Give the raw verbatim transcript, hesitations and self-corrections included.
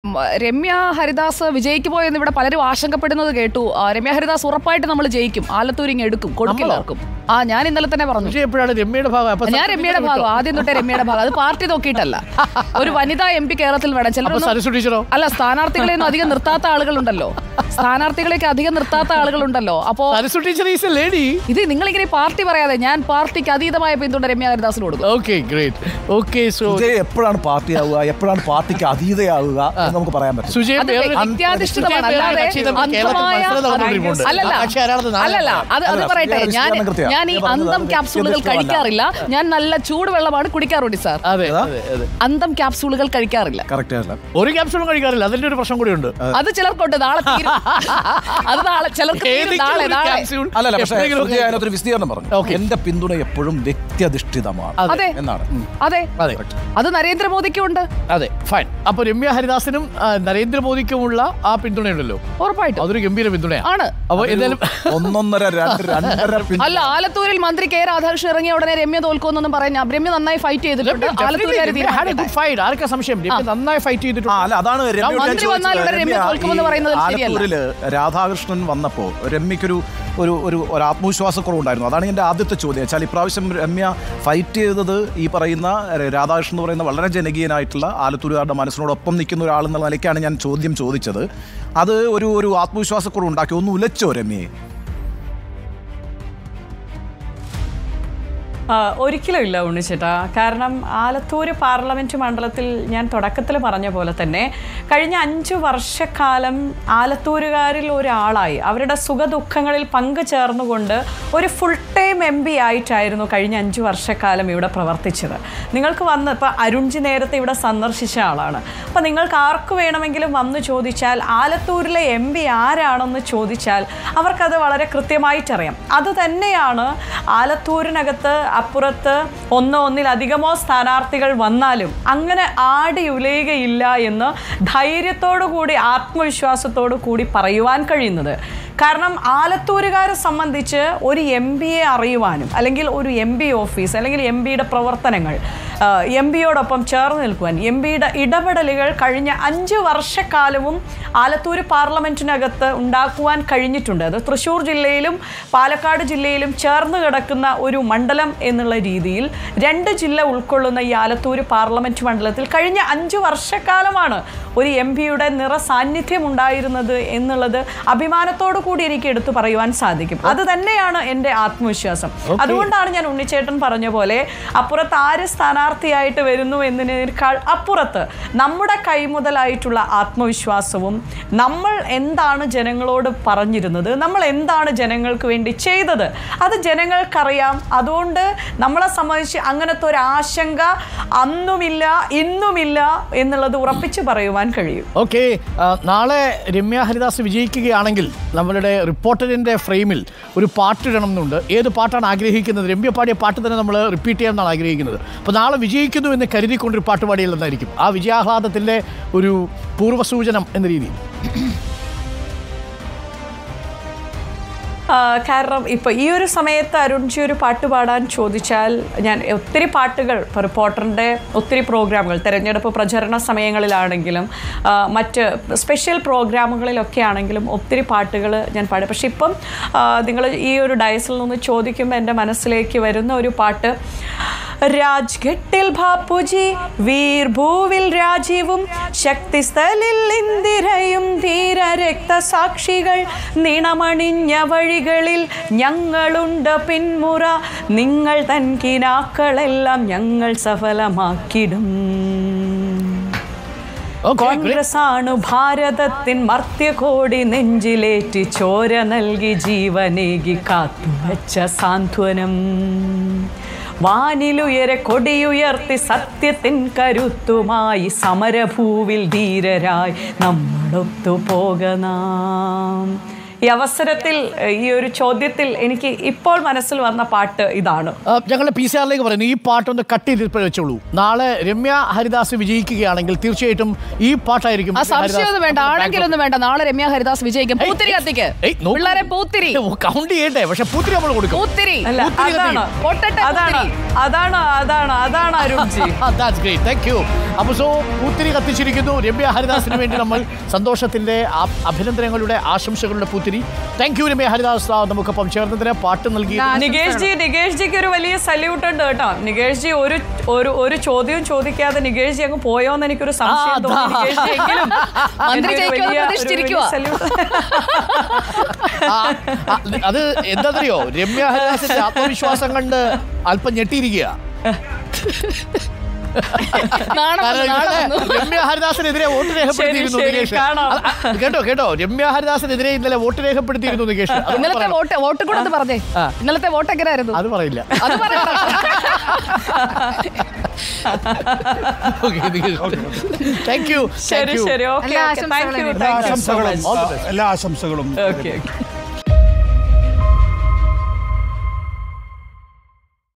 രമ്യ ഹരിദാസ് വിജയിക്ക് പോയെന്ന് ഇവിടെ പലരും ആശങ്കപ്പെടുന്നത് കേട്ടു. രമ്യ ഹരിദാസ് ഉറപ്പായിട്ട് നമ്മൾ ജയിക്കും, ആലത്തൂരിങ് എടുക്കും, കൊടുക്കില്ലാർക്കും. ആ ഞാൻ ഇന്നലെ തന്നെ പറഞ്ഞു രമ്യയുടെ ഭാഗം. ഞാൻ രമ്യയുടെ ഭാഗം, ആദ്യം തൊട്ടേ രമ്യയുടെ ഭാഗം. അത് പാർട്ടി നോക്കിയിട്ടല്ല, ഒരു വനിതാ എം പി കേരളത്തിൽ വേണം. ചിലർ അല്ല, സ്ഥാനാർത്ഥികളെയൊന്നും അധികം നിർത്താത്ത ആളുകളുണ്ടല്ലോ, സ്ഥാനാർത്ഥികളെയൊക്കെ അധികം നിർത്താത്ത ആളുകളുണ്ടല്ലോ. അപ്പോ ഇത് നിങ്ങളിങ്ങനെ പാർട്ടി പറയാതെ ഞാൻ പാർട്ടിക്ക് അതീതമായ പിന്തുണ രമ്യ ഹരിദാസിന് കൊടുക്കും. എപ്പോഴാണ് പാർട്ടി ആവുക, എപ്പോഴാണ് പാർട്ടിക്ക് അതീതയാവുക എന്ന് നമുക്ക് പറയാൻ പറ്റും. വ്യക്തിയാധിഷ്ഠിതമാണ്, അല്ലാതെ അല്ലല്ല. അത് അത് പറയട്ടെ, ഞാൻ ഞാൻ ഈ അന്തം ക്യാപ്സൂളുകൾ കഴിക്കാറില്ല. ഞാൻ നല്ല ചൂടുവെള്ളമാണ് കുടിക്കാറുണ്ട് സാർ. അന്തം ക്യാപ്സൂളുകൾ കഴിക്കാറില്ല. ഒരു ക്യാപ്സൂളും കഴിക്കാറില്ല. അതിന്റെ ഒരു പ്രശ്നം കൂടി ഉണ്ട്. അത് ചിലർക്കുണ്ട്. നാളെ അത് നാളെ ചിലർക്ക് നാളെ നാളെ അല്ലല്ല. പക്ഷേ അതിനകത്തൊരു വിശദീകരണം പറഞ്ഞു, എന്റെ പിന്തുണ എപ്പോഴും വ്യക്തിയധിഷ്ഠിതമാണ് എന്നാണ്. അതെ, അത് നരേന്ദ്രമോദിക്കും ഉണ്ട്. അതെ, ഫൈൻ. അപ്പൊ രമ്യ ഹരിദാസിനും നരേന്ദ്രമോദിക്കുമുള്ള ആ പിന്തുണയുണ്ടല്ലോ, ഉറപ്പായിട്ടും അതൊരു ഗംഭീര പിന്തുണയാണ്. അപ്പൊ എന്തായാലും ഒന്നൊന്നര അല്ല, ആലത്തൂരിൽ മന്ത്രി കെ രാധാകൃഷ്ണൻ ഇറങ്ങിയ ഉടനെ രമ്യ തോൽക്കുമെന്നൊന്നും പറയാൻ, രമ്യ നന്നായി ഫൈറ്റ് ചെയ്തിട്ടുണ്ട്. ആലത്തൂരില് രാധാകൃഷ്ണൻ വന്നപ്പോ രമ്യക്കൊരു ഒരു ഒരു ഒരു ആത്മവിശ്വാസക്കുറവുണ്ടായിരുന്നു. അതാണ് എൻ്റെ ആദ്യത്തെ ചോദ്യം. വെച്ചാൽ ഇപ്രാവശ്യം രമ്യ ഫൈറ്റ് ചെയ്തത് ഈ പറയുന്ന രാധാകൃഷ്ണൻ എന്ന് പറയുന്ന വളരെ ജനകീയനായിട്ടുള്ള ആലത്തൂരുകാരുടെ മനസ്സിനോടൊപ്പം നിൽക്കുന്ന ഒരാളെന്നുള്ള നിലയ്ക്കാണ് ഞാൻ ചോദ്യം ചോദിച്ചത്. അത് ഒരു ഒരു ആത്മവിശ്വാസക്കുറവ് ഉണ്ടാക്കി. ഒന്ന് ഉലച്ചോ രമ്യയെ? ഒരിക്കലും ഇല്ല ഉണ്ണിച്ചേട്ടാ. കാരണം ആലത്തൂർ പാർലമെൻറ്റ് മണ്ഡലത്തിൽ ഞാൻ തുടക്കത്തിൽ പറഞ്ഞ പോലെ തന്നെ കഴിഞ്ഞ അഞ്ചു വർഷക്കാലം ആലത്തൂരുകാരിൽ ഒരാളായി അവരുടെ സുഖദുഃഖങ്ങളിൽ പങ്കുചേർന്നുകൊണ്ട് ഒരു ഫുൾ ടൈം എം പി ആയിട്ടായിരുന്നു കഴിഞ്ഞ അഞ്ചു വർഷക്കാലം ഇവിടെ പ്രവർത്തിച്ചത്. നിങ്ങൾക്ക് വന്ന് ഇപ്പോൾ അരുൺജി നേരത്തെ ഇവിടെ സന്ദർശിച്ച ആളാണ്. അപ്പോൾ നിങ്ങൾക്ക് ആർക്ക് വേണമെങ്കിലും വന്ന് ചോദിച്ചാൽ ആലത്തൂരിലെ എം പി ആരാണെന്ന് ചോദിച്ചാൽ അവർക്കത് വളരെ കൃത്യമായിട്ടറിയാം. അതുതന്നെയാണ് ആലത്തൂരിനകത്ത് അപ്പുറത്ത് ഒന്നോ ഒന്നിലധികമോ സ്ഥാനാർത്ഥികൾ വന്നാലും അങ്ങനെ ആടി ഉലയുകയില്ല എന്ന് ധൈര്യത്തോടു കൂടി ആത്മവിശ്വാസത്തോടു കൂടി പറയുവാൻ കഴിയുന്നത്. കാരണം ആലത്തൂരുകാരെ സംബന്ധിച്ച് ഒരു എം പിയെ അറിയുവാനും അല്ലെങ്കിൽ ഒരു എം പി ഓഫീസ് അല്ലെങ്കിൽ എം പിയുടെ പ്രവർത്തനങ്ങൾ എം പിയോടൊപ്പം ചേർന്ന് നിൽക്കുവാൻ എം പിയുടെ ഇടപെടലുകൾ കഴിഞ്ഞ അഞ്ച് വർഷക്കാലവും ആലത്തൂർ പാർലമെൻറ്റിനകത്ത് ഉണ്ടാക്കുവാൻ കഴിഞ്ഞിട്ടുണ്ട്. അത് തൃശ്ശൂർ ജില്ലയിലും പാലക്കാട് ജില്ലയിലും ചേർന്ന് കിടക്കുന്ന ഒരു മണ്ഡലം എന്നുള്ള രീതിയിൽ രണ്ട് ജില്ല ഉൾക്കൊള്ളുന്ന ഈ ആലത്തൂർ പാർലമെൻറ്റ് മണ്ഡലത്തിൽ കഴിഞ്ഞ അഞ്ച് വർഷക്കാലമാണ് ഒരു എം പിയുടെ നിറ സാന്നിധ്യം ഉണ്ടായിരുന്നത് എന്നുള്ളത് അഭിമാനത്തോടു കൂടി എനിക്ക് എടുത്തു പറയുവാൻ സാധിക്കും. അത് തന്നെയാണ് എൻ്റെ ആത്മവിശ്വാസം. അതുകൊണ്ടാണ് ഞാൻ ഉണ്ണിച്ചേട്ടൻ പറഞ്ഞ പോലെ അപ്പുറത്ത് ആര് സ്ഥാനാർത്ഥിയായിട്ട് വരുന്നു എന്നതിനേക്കാൾ അപ്പുറത്ത് നമ്മുടെ കൈമുതലായിട്ടുള്ള ആത്മവിശ്വാസവും നമ്മൾ എന്താണ് ജനങ്ങളോട് പറഞ്ഞിരുന്നത്, നമ്മൾ എന്താണ് ജനങ്ങൾക്ക് വേണ്ടി ചെയ്തത്, അത് ജനങ്ങൾക്കറിയാം. അതുകൊണ്ട് നമ്മളെ സംബന്ധിച്ച് അങ്ങനത്തെ ഒരു ആശങ്ക അന്നുമില്ല ഇന്നുമില്ല എന്നുള്ളത് ഉറപ്പിച്ച് പറയുവാൻ കഴിയും. ഓക്കെ, നാളെ രമ്യ ഹരിദാസ് വിജയിക്കുകയാണെങ്കിൽ നമ്മളുടെ റിപ്പോർട്ടറിൻ്റെ ഫ്രെയിമിൽ ഒരു പാട്ടിടണം എന്നുണ്ട്. ഏത് പാട്ടാണ് ആഗ്രഹിക്കുന്നത്? രമ്യ പാടിയ പാട്ട് തന്നെ നമ്മൾ റിപ്പീറ്റ് ചെയ്യാമെന്നാണ് ആഗ്രഹിക്കുന്നത്. അപ്പോൾ നാളെ വിജയിക്കുന്നു എന്ന് കരുതിക്കൊണ്ടൊരു പാട്ട് പാടിയുള്ളതായിരിക്കും ആ വിജയാഹ്ലാദത്തിൻ്റെ ഒരു പൂർവ്വസൂചനം എന്ന രീതിയിൽ. കാരണം ഇപ്പോൾ ഈ ഒരു സമയത്ത് അരുൺജി ഒരു പാട്ട് പാടാൻ ചോദിച്ചാൽ ഞാൻ ഒത്തിരി പാട്ടുകൾ ഇപ്പോൾ റിപ്പോർട്ടറിൻ്റെ ഒത്തിരി പ്രോഗ്രാമുകൾ തെരഞ്ഞെടുപ്പ് പ്രചരണ സമയങ്ങളിലാണെങ്കിലും മറ്റ് സ്പെഷ്യൽ പ്രോഗ്രാമുകളിലൊക്കെ ആണെങ്കിലും ഒത്തിരി പാട്ടുകൾ ഞാൻ പാടും. പക്ഷെ ഇപ്പം നിങ്ങൾ ഈ ഒരു ഡയസിൽ നിന്ന് ചോദിക്കുമ്പോൾ എൻ്റെ മനസ്സിലേക്ക് വരുന്ന ഒരു പാട്ട് രാജ്ഘട്ടിൽ ബാപ്പുജി വീർഭൂവിൽ രാജീവും ശക്തിസ്ഥലിൽ ഇന്ദിരയും ധീര രക്തസാക്ഷികൾ നിണമണിഞ്ഞ വഴികളിൽ ഞങ്ങളുണ്ട് പിന്മുറ നിങ്ങൾ തൻ കിനാക്കളെല്ലാം ഞങ്ങൾ സഫലമാക്കിടും. കോൺഗ്രസ് ആണ് ഭാരതത്തിൻ മർത്യകോടി നെഞ്ചിലേറ്റി ചോര നൽകി ജീവനേകി കാത്തുവച്ച സാന്ത്വനം വാനിലുയരെ കൊടിയുയർത്തി സത്യത്തിൻ കരുത്തുമായി സമരഭൂവിൽ ധീരരായി നമ്മളൊത്തു പോകനാം. ഈ അവസരത്തിൽ ഈ ഒരു ചോദ്യത്തിൽ എനിക്ക് ഇപ്പോൾ മനസ്സിൽ വന്ന പാട്ട് ഇതാണ്. ഞങ്ങളുടെ പി സി ആറിലേക്ക് പറയുന്നു, ഈ പാട്ടൊന്ന് കട്ട് ചെയ്ത് വെച്ചോളൂ. നാളെ രമ്യ ഹരിദാസ് വിജയിക്കുകയാണെങ്കിൽ തീർച്ചയായിട്ടും ഈ പാട്ടായിരിക്കും. സംശയമൊന്നും വേണ്ട, ആണെങ്കിലൊന്നും വേണ്ട. നാളെ രമ്യ ഹരിദാസ് വിജയിക്കും. പൂത്തിരി കത്തിക്ക് പിള്ളേരെ, പൂത്തിരി കൗണ്ട് ചെയ്യട്ടെ. പക്ഷെ പൂത്തിരി നമ്മൾ കൊടുക്കും. പൂത്തിരി അതാണ് അതാണ് അതാണ് അതാണ് അതാണ് അരുൺജി. Thank you. അപ്പോൾ സോ പൂത്തിരി കത്തിച്ചിരിക്കുന്നു രമ്യ ഹരിദാസിന് വേണ്ടി. നമ്മൾ സന്തോഷത്തിന്റെ അഭിനന്ദനങ്ങളുടെ ആശംസകളുടെ പൂത്തിരി. താങ്ക് യു രമ്യ ഹരിദാസ് നമുക്കൊപ്പം ചേർന്നതിന് പാട്ട് നൽകി. നികേഷ് ജി നികേഷ് ജിക്ക് ഒരു വലിയ സല്യൂട്ട് ഉണ്ട് കേട്ടോ. നികേഷ് ജി ഒരു ഒരു ഒരു ചോദ്യവും ചോദിക്കാതെ നികേഷ് ജി അങ്ങ് പോയോന്ന് എനിക്കൊരു സംശയം തോന്നി. നികേഷ് ജി എങ്കിലും അത് എന്താണെന്നറിയോ, രമ്യ ഹരിദാസിന്റെ ആത്മവിശ്വാസം കണ്ട് അല്പം ഞെട്ടിയിരിക്കുക. രമ്യ ഹരിദാസിനെതിരെ വോട്ട് രേഖപ്പെടുത്തിയിരുന്നു നികേഷ്. കേട്ടോ കേട്ടോ രമ്യ ഹരിദാസിനെതിരെ ഇന്നലെ വോട്ട് രേഖപ്പെടുത്തിയിരുന്നു നികേഷ്. ഇന്നലത്തെ വോട്ട് വോട്ട് കൂടെ അത് പറഞ്ഞേ. ഇന്നലത്തെ വോട്ട് എങ്ങനെയായിരുന്നു? അത് പറയില്ല. അത് താങ്ക് യു. ശരി ശരി ഓക്കെ. എല്ലാ ആശംസകളും.